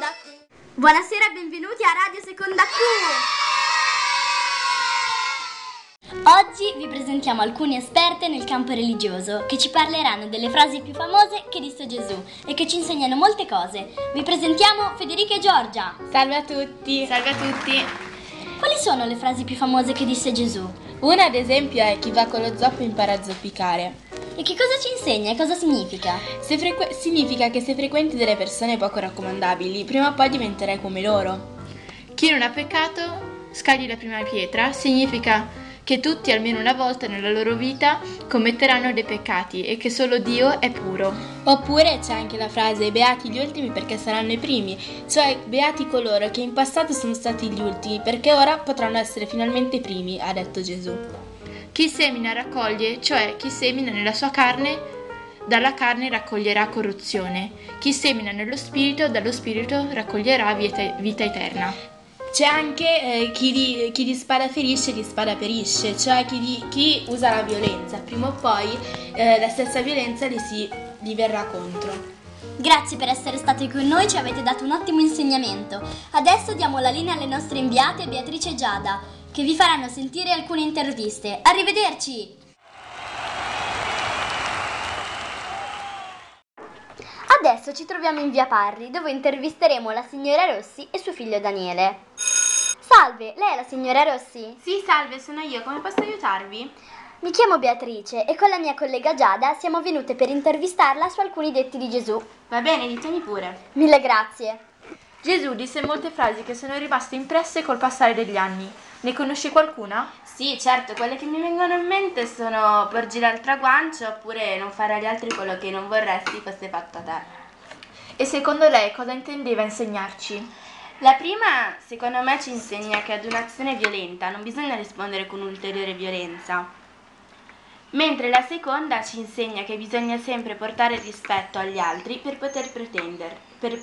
Seconda Q. Buonasera e benvenuti a Radio Seconda Q. Oggi vi presentiamo alcuni esperte nel campo religioso che ci parleranno delle frasi più famose che disse Gesù e che ci insegnano molte cose. Vi presentiamo Federica e Giorgia. Salve a tutti! Salve a tutti! Quali sono le frasi più famose che disse Gesù? Una ad esempio è: chi va con lo zoppo impara a zoppicare. E che cosa ci insegna e cosa significa? Significa che se frequenti delle persone poco raccomandabili, prima o poi diventerai come loro. Chi non ha peccato scagli la prima pietra significa che tutti almeno una volta nella loro vita commetteranno dei peccati e che solo Dio è puro. Oppure c'è anche la frase: beati gli ultimi perché saranno i primi, cioè beati coloro che in passato sono stati gli ultimi perché ora potranno essere finalmente i primi, ha detto Gesù. Chi semina raccoglie, cioè chi semina nella sua carne, dalla carne raccoglierà corruzione. Chi semina nello spirito, dallo spirito raccoglierà vita eterna. C'è anche chi di spada ferisce, di spada perisce, cioè chi usa la violenza. Prima o poi la stessa violenza gli verrà contro. Grazie per essere stati con noi, ci avete dato un ottimo insegnamento. Adesso diamo la linea alle nostre inviate Beatrice e Giada, che vi faranno sentire alcune interviste. Arrivederci! Adesso ci troviamo in via Parri, dove intervisteremo la signora Rossi e suo figlio Daniele. Salve, lei è la signora Rossi? Sì, salve, sono io, come posso aiutarvi? Mi chiamo Beatrice e con la mia collega Giada siamo venute per intervistarla su alcuni detti di Gesù. Va bene, ditemi pure. Mille grazie. Gesù disse molte frasi che sono rimaste impresse col passare degli anni. Ne conosci qualcuna? Sì, certo, quelle che mi vengono in mente sono porgi l'altra guancia oppure non fare agli altri quello che non vorresti fosse fatto a te. E secondo lei cosa intendeva insegnarci? La prima, secondo me, ci insegna che ad un'azione violenta non bisogna rispondere con ulteriore violenza, mentre la seconda ci insegna che bisogna sempre portare rispetto agli altri per poter pretendere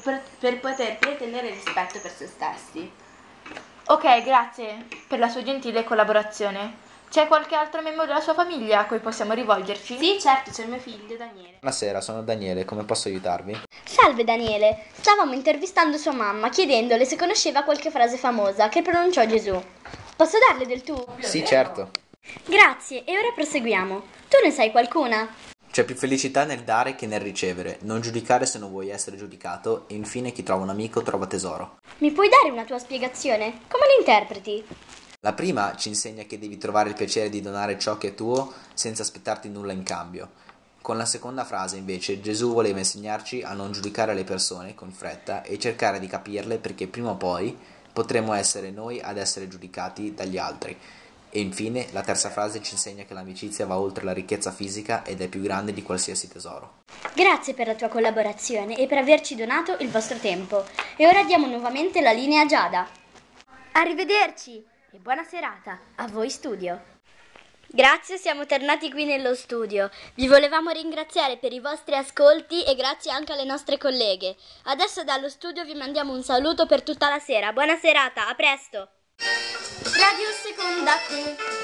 rispetto per se stessi. Ok, grazie per la sua gentile collaborazione. C'è qualche altro membro della sua famiglia a cui possiamo rivolgerci? Sì, certo, c'è mio figlio Daniele. Buonasera, sono Daniele, come posso aiutarvi? Salve Daniele, stavamo intervistando sua mamma chiedendole se conosceva qualche frase famosa che pronunciò Gesù. Posso darle del tu? Sì, certo. Grazie, e ora proseguiamo. Tu ne sai qualcuna? C'è più felicità nel dare che nel ricevere, non giudicare se non vuoi essere giudicato e infine chi trova un amico trova tesoro. Mi puoi dare una tua spiegazione? Come la interpreti? La prima ci insegna che devi trovare il piacere di donare ciò che è tuo senza aspettarti nulla in cambio. Con la seconda frase invece Gesù voleva insegnarci a non giudicare le persone con fretta e cercare di capirle perché prima o poi potremo essere noi ad essere giudicati dagli altri. E infine la terza frase ci insegna che l'amicizia va oltre la ricchezza fisica ed è più grande di qualsiasi tesoro. Grazie per la tua collaborazione e per averci donato il vostro tempo. E ora diamo nuovamente la linea a Giada. Arrivederci e buona serata a voi studio. Grazie, siamo tornati qui nello studio. Vi volevamo ringraziare per i vostri ascolti e grazie anche alle nostre colleghe. Adesso dallo studio vi mandiamo un saluto per tutta la sera. Buona serata, a presto! Radio Seconda Q.